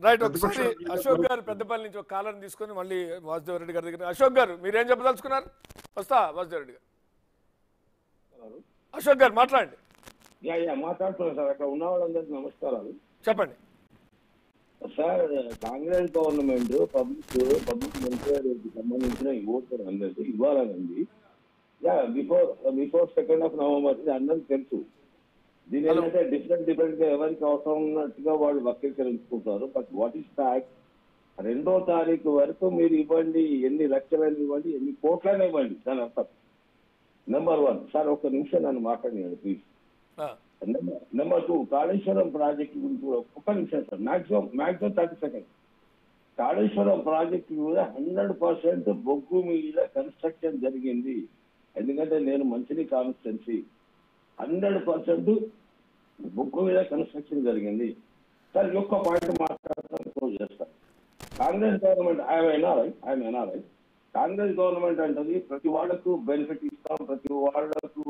Right. ఒకసారి అశోక్ గారు పెద్దపల్లి నుంచి ఒక కాలర్ని తీసుకొని మళ్ళీ వాసుదేవ్ రెడ్డి గారి దగ్గర. అశోక్ గారు మీరేం చెప్పదలుచుకున్నారు? వస్తా వాసుదేవ్ రెడ్డి గారు. అశోక్ గారు మాట్లాడండి. మాట్లాడుతున్నాను సార్. అక్కడ ఉన్న వాళ్ళందరికీ నమస్కారాలు. చెప్పండి సార్. కాంగ్రెస్ గవర్నమెంట్ పబ్లిక్ వెల్ఫేర్కి సంబంధించిన ఓటర్ అందరికీ ఇవ్వాలనండి. బిఫోర్ 2nd of November ఇది అందరికి తెలుసు. దీని ఏంటంటే డిఫరెంట్ గా ఎవరికి అవసరం ఉన్నట్టుగా వాళ్ళు వక్రీకరించుకుంటారు. బట్ వాట్ ఈస్ ఫ్యాక్ట్, 2వ తారీఖు వరకు మీరు ఇవ్వండి, ఎన్ని లక్షలైనా ఇవ్వండి, ఎన్ని కోట్లైనా ఇవ్వండి, దాని అర్థం. నెంబర్ 1 సార్, ఒక్క నిమిషం నన్ను మాట్లాడినాడు ప్లీజ్. నెంబర్ 2 కాళేశ్వరం ప్రాజెక్టు గురించి ఒక్క నిమిషం sir, maximum 30 seconds. Kaleshwaram project కూడా 100% బొగ్గు మీద కన్స్ట్రక్షన్ జరిగింది. ఎందుకంటే నేను మంచిని కాన్స్టిట్యున్సీ 100% బొగ్గు మీద కన్స్ట్రక్షన్ జరిగింది. సార్ ఒక్క పాయింట్ మాట్లాడతాను, క్లోజ్ చేస్తాను. కాంగ్రెస్ గవర్నమెంట్ ఆయన కాంగ్రెస్ గవర్నమెంట్ అంటది ప్రతి వాళ్లకు బెనిఫిట్ ఇస్తాం, ప్రతి వాళ్లకు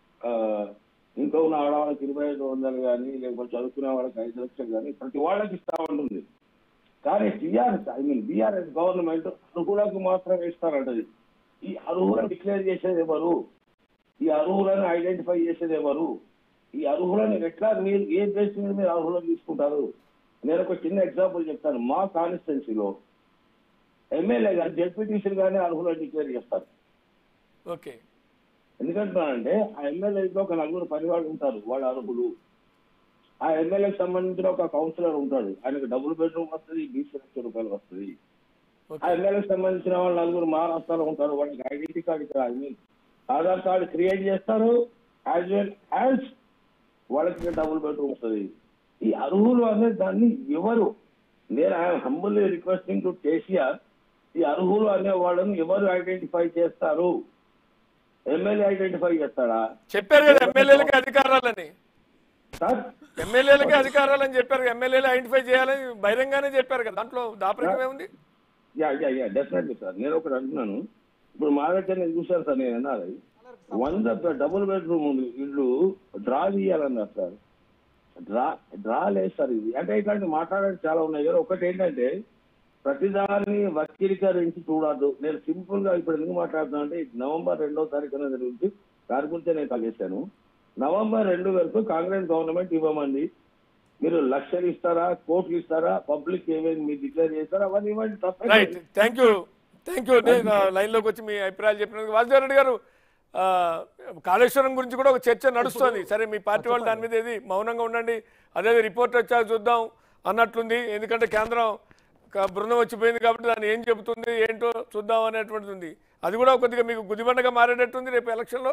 ఇంకా ఉన్న ఆడవాళ్ళకి 2500 కానీ, లేకపోతే చదువుకునే వాళ్ళకి 5 లక్షలు కానీ ప్రతి వాళ్ళకి ఇస్తామంటుంది. కానీ బీఆర్ఎస్ గవర్నమెంట్ అర్హులకు మాత్రం ఇస్తారంటది. ఈ అర్హులను డిక్లేర్ చేసేది ఎవరు? ఈ అర్హులను ఐడెంటిఫై చేసేది ఎవరు? ఈ అర్హులను ఎట్లా మీరు ఏ బేస్ మీద మీరు అర్హులను తీసుకుంటారు? నేను ఒక చిన్న ఎగ్జాంపుల్ చెప్తాను. మా కాన్స్టిట్యున్సీలో ఎమ్మెల్యే గారు జెడ్పీటీసీలు కానీ అర్హులను డిక్లేర్ చేస్తారు. ఓకే. ఎందుకంటున్నానంటే ఆ ఎమ్మెల్యేలో ఒక 4 పరివాళ్ళు ఉంటారు, వాళ్ళు అర్హులు. ఆ ఎమ్మెల్యేకి సంబంధించిన ఒక కౌన్సిలర్ ఉంటాడు, ఆయనకు డబుల్ బెడ్రూమ్ వస్తుంది, 20 లక్షల రూపాయలు వస్తుంది. ఆ ఎమ్మెల్యేకి సంబంధించిన వాళ్ళు 4 మహారాష్ట్రలో ఉంటారు, వాళ్ళకి identity card Aadhaar card create చేస్తారు, యాజ్ వెల్ యాజ్ వాళ్ళకి డబుల్ బెడ్రూమ్ వస్తుంది. ఈ అర్హులు అనే దాన్ని ఎవరు, నేను I'm humbly requesting to KCR, ఈ అర్హులు అనే వాళ్ళని ఎవరు ఐడెంటిఫై చేస్తారు? ఎమ్మెల్యే ఐడెంటిఫై చేస్తాడా? చెప్పారు కదా ఎమ్మెల్యేలకి అధికారాలని. సార్ ఎమ్మెల్యేలకి అధికారాలని చెప్పారు, ఎమ్మెల్యేలు ఐడెంటిఫై చేయాలని బహిరంగానే చెప్పారు కదా, దాంట్లో దాపరికం ఏముంది? Definitely sir. నేను ఒకటి అంటున్నాను, ఇప్పుడు మా దగ్గర నేను చూశాను సార్, నేను అన్నది 100 డబుల్ బెడ్రూమ్ ఇల్లు డ్రా తీయాలన్నారు సార్. డ్రా లేదు సార్. ఇది అంటే ఇట్లాంటి మాట్లాడడానికి చాలా ఉన్నాయి కదా. ఒకటి ఏంటంటే ప్రతిదాన్ని వక్రీకరించి చూడద్దు. నేను సింపుల్ గా ఇప్పుడు ఎందుకు మాట్లాడుతున్నా అంటే నవంబర్ 2వ తారీఖున గురించి దాని గురించి నేను కలిసాను. నవంబర్ 2 వరకు కాంగ్రెస్ గవర్నమెంట్ ఇవ్వమంది. మీరు లక్షలు ఇస్తారా, కోట్లు ఇస్తారా, పబ్లిక్ ఏమేమి మీరు డిక్లేర్ చేస్తారా, అవన్నీ ఇవ్వండి. రైట్. Thank you. లైన్ లోకి వచ్చి మీ అభిప్రాయాలు చెప్పినందుకు. వాసుదేవ్ రెడ్డి గారు, కాళేశ్వరం గురించి కూడా ఒక చర్చ నడుస్తుంది. సరే, మీ పార్టీ వాళ్ళు దాని మీద ఏది మౌనంగా ఉండండి, అదే రిపోర్ట్ వచ్చాక చూద్దాం అన్నట్లుంది. ఎందుకంటే కేంద్రం బృందం వచ్చిపోయింది కాబట్టి దాన్ని ఏం చెబుతుంది ఏంటో చూద్దాం అనేటువంటిది ఉంది. అది కూడా కొద్దిగా మీకు గుదిబండగా మారేటట్టుంది రేపు ఎలక్షన్లో.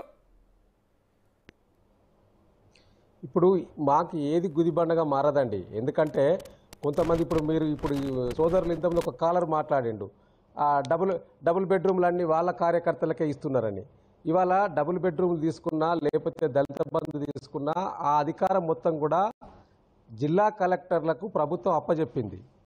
ఇప్పుడు మాకు ఏది గుదిబండగా మారదండి. ఎందుకంటే కొంతమంది ఇప్పుడు సోదరులు ఇంతమంది ఒక కాలర్ మాట్లాడిండు, ఆ డబుల్ బెడ్రూమ్లన్నీ వాళ్ళ కార్యకర్తలకే ఇస్తున్నారని. ఇవాళ డబుల్ బెడ్రూమ్లు తీసుకున్నా, లేకపోతే దళిత బంధు తీసుకున్నా, ఆ అధికారం మొత్తం కూడా జిల్లా కలెక్టర్లకు ప్రభుత్వం అప్పచెప్పింది.